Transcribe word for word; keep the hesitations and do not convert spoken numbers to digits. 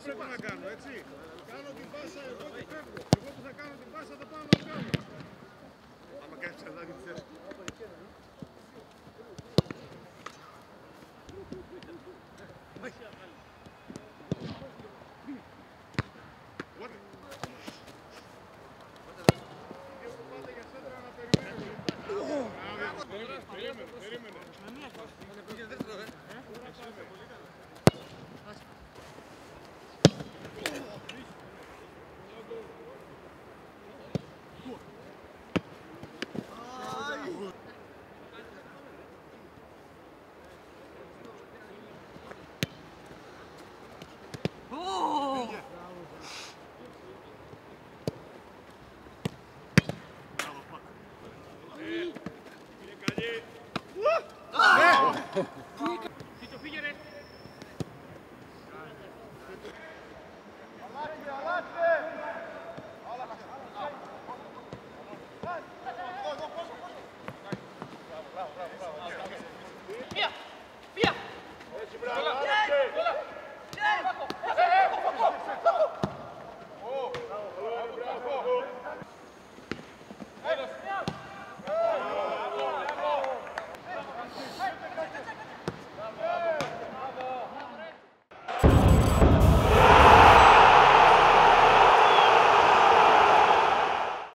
πρέπει να κάνω, έτσι. Κάνω την πάσα εγώ και φεύγω. Εγώ που θα κάνω την πάσα θα πάω να κάνω. Άμα κάνεις ψαλάκι τη θέση. Περίμενε, περίμενε.